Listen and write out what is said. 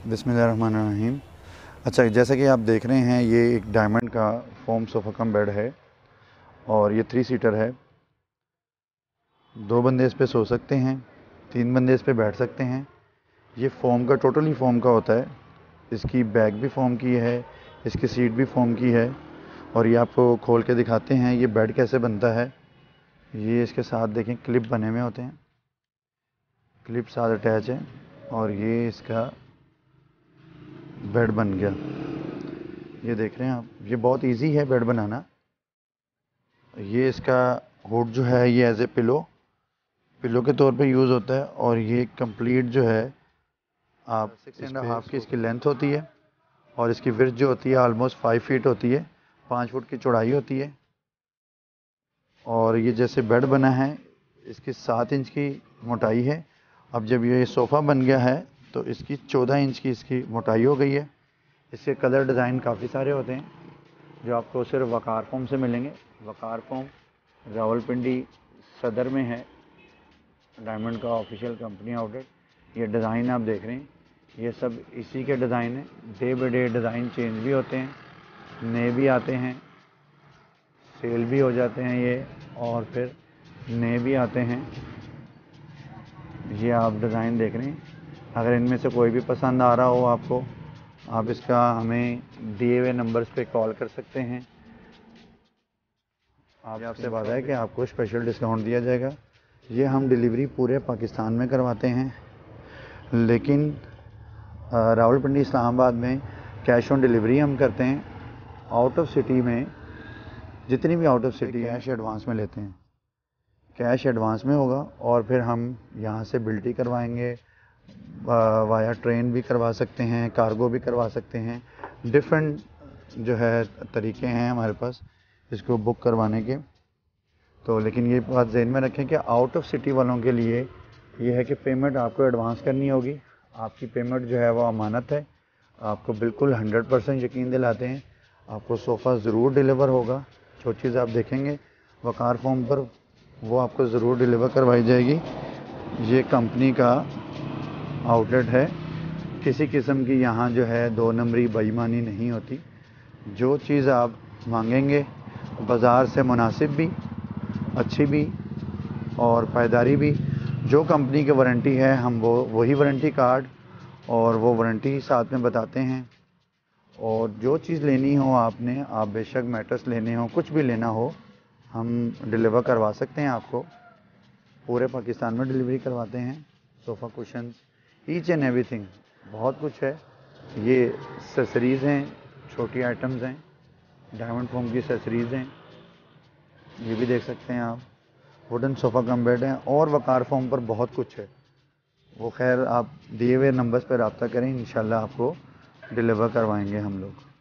बिस्मिल्लाहिर्रहमानिर्रहीम। अच्छा, जैसा कि आप देख रहे हैं, ये एक डायमंड का फोम सोफ़ा कम बेड है और ये 3 सीटर है। 2 बंदे इस पे सो सकते हैं, 3 बंदे इस पे बैठ सकते हैं। ये फ़ोम का, टोटली फ़ोम का होता है। इसकी बैक भी फ़ोम की है, इसकी सीट भी फ़ोम की है। और ये आपको खोल के दिखाते हैं ये बेड कैसे बनता है। ये इसके साथ देखें क्लिप बने हुए होते हैं, क्लिप साथ अटैच है और ये इसका बेड बन गया। ये देख रहे हैं आप, ये बहुत इजी है बेड बनाना। ये इसका हुड जो है ये एज ए पिलो के तौर पे यूज़ होता है। और ये कंप्लीट जो है आप 6.5 की इसकी लेंथ होती है और इसकी विड्थ जो होती है ऑलमोस्ट 5 फीट होती है, 5 फुट की चौड़ाई होती है। और ये जैसे बेड बना है, इसकी 7 इंच की मोटाई है। अब जब ये सोफ़ा बन गया है तो इसकी 14 इंच की इसकी मोटाई हो गई है। इसके कलर डिज़ाइन काफ़ी सारे होते हैं जो आपको सिर्फ वकार फोम से मिलेंगे। वकार फोम रावलपिंडी सदर में है, डायमंड का ऑफिशियल कंपनी आउटलेट। ये डिज़ाइन आप देख रहे हैं, ये सब इसी के डिज़ाइन है। Day by day design change भी होते हैं, नए भी आते हैं, सेल भी हो जाते हैं ये, और फिर नए भी आते हैं। ये आप डिज़ाइन देख रहे हैं। अगर इनमें से कोई भी पसंद आ रहा हो आपको, आप इसका हमें दिए हुए नंबर्स पे कॉल कर सकते हैं। आपसे वादा है कि आपको स्पेशल डिस्काउंट दिया जाएगा। ये हम डिलीवरी पूरे पाकिस्तान में करवाते हैं, लेकिन रावलपिंडी इस्लामाबाद में कैश ऑन डिलीवरी हम करते हैं। आउट ऑफ सिटी में, जितनी भी out of city cash advance में लेते हैं। कैश एडवांस में होगा और फिर हम यहाँ से बिल्टी करवाएंगे, वाया ट्रेन भी करवा सकते हैं, कार्गो भी करवा सकते हैं। डिफरेंट जो है तरीके हैं हमारे पास इसको बुक करवाने के। तो लेकिन ये बात ज़हन में रखें कि आउट ऑफ सिटी वालों के लिए ये है कि पेमेंट आपको एडवांस करनी होगी। आपकी पेमेंट जो है वो अमानत है। आपको बिल्कुल 100% यकीन दिलाते हैं, आपको सोफ़ा ज़रूर डिलीवर होगा। जो चीज़ आप देखेंगे वकार फॉर्म पर, वो आपको ज़रूर डिलीवर करवाई जाएगी। ये कंपनी का आउटलेट है। किसी किस्म की यहाँ जो है 2 नंबरी बेईमानी नहीं होती। जो चीज़ आप मांगेंगे बाज़ार से मुनासिब भी, अच्छी भी और पायदारी भी। जो कंपनी की वारंटी है हम वही वारंटी कार्ड और वो वारंटी साथ में बताते हैं। और जो चीज़ लेनी हो आपने, आप बेशक मैट्रेस लेने हो, कुछ भी लेना हो, हम डिलीवर करवा सकते हैं आपको। पूरे पाकिस्तान में डिलीवरी करवाते हैं। Sofa cushions, each and everything, बहुत कुछ है। ये एक्सेसरीज़ हैं, छोटी आइटम्स हैं, डायमंड फोम की एक्सेसरीज़ हैं। ये भी देख सकते हैं आप, वुडन सोफ़ा कम बेड है और वकार फोम पर बहुत कुछ है। वो खैर आप दिए हुए नंबर्स पर रब्ता करें, इंशाल्लाह आपको डिलीवर करवाएंगे हम लोग।